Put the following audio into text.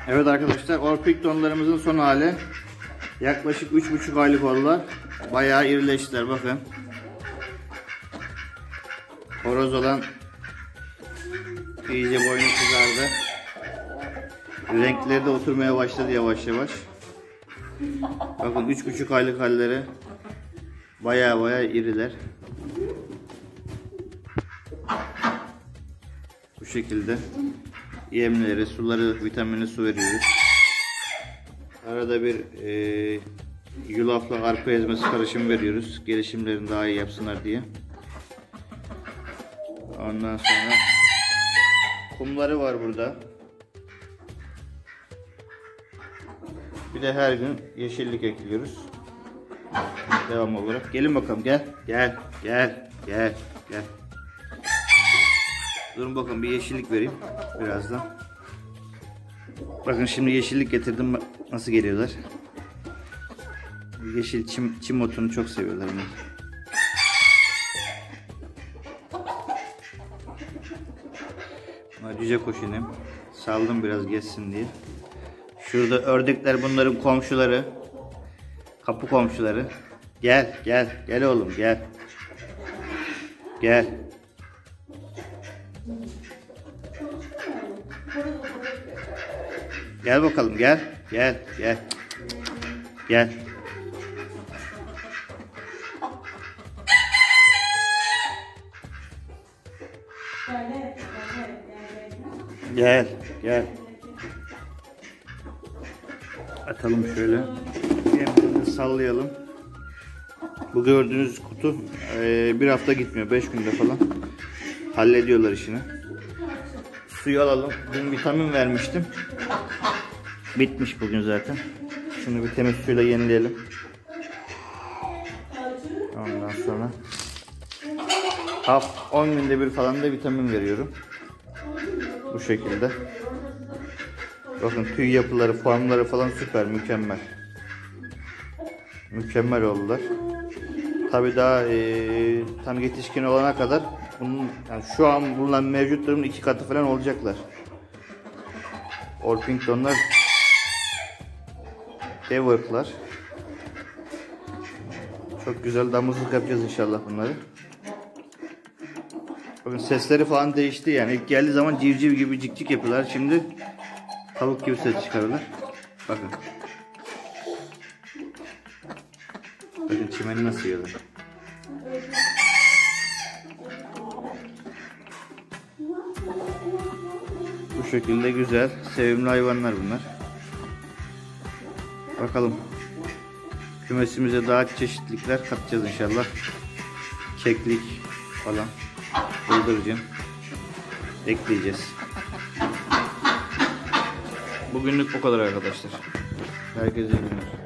Evet arkadaşlar, Orpingtonlarımızın son hali. Yaklaşık 3,5 aylık oldular. Bayağı irileştiler, bakın. Horoz olan iyice boynu kızardı. Renkleri de oturmaya başladı yavaş yavaş. Bakın 3,5 aylık halleri. Bayağı iriler. Bu şekilde yemleri, suları, vitaminli su veriyoruz. Arada bir yulafla arpa ezmesi karışımı veriyoruz. Gelişimlerini daha iyi yapsınlar diye. Ondan sonra kumları var burada. Bir de her gün yeşillik ekliyoruz. Devam olarak. Gelin bakalım, gel. Durun bakalım, bir yeşillik vereyim birazdan. Bakın şimdi yeşillik getirdim, nasıl geliyorlar. Yeşil çim otunu çok seviyorlar bunu. Cüce kuşunum. Saldım biraz geçsin diye. Şurada ördekler bunların komşuları. Kapı komşuları. Gel oğlum, gel. Gel bakalım, gel. Gel. Atalım şöyle. Yemlerini sallayalım. Bu gördüğünüz kutu bir hafta gitmiyor. 5 günde falan hallediyorlar işini. Suyu alalım. Dün vitamin vermiştim. Bitmiş bugün zaten. Şunu bir temiz suyla yenileyelim. Ondan sonra 10 günde bir falan da vitamin veriyorum. Bu şekilde. Bakın tüy yapıları, formları falan süper, mükemmel. Mükemmel oldular. Tabii daha tam yetişkin olana kadar bunun, yani şu an bulunan mevcutlarının 2 katı falan olacaklar. Orpingtonlar dev ırklar. Çok güzel damızlık yapacağız inşallah bunları. Bakın sesleri falan değişti yani. İlk geldiği zaman civciv gibi cik yapıyorlar. Şimdi tavuk gibi ses çıkarıyorlar. Bakın. Bakın çimeni nasıl yiyorlar. Bu şekilde güzel, sevimli hayvanlar bunlar. Bakalım. Kümesimize daha çeşitlilikler katacağız inşallah. Keklik falan. Bıldırcın ekleyeceğiz. Bugünlük bu kadar arkadaşlar. Herkese iyi günler.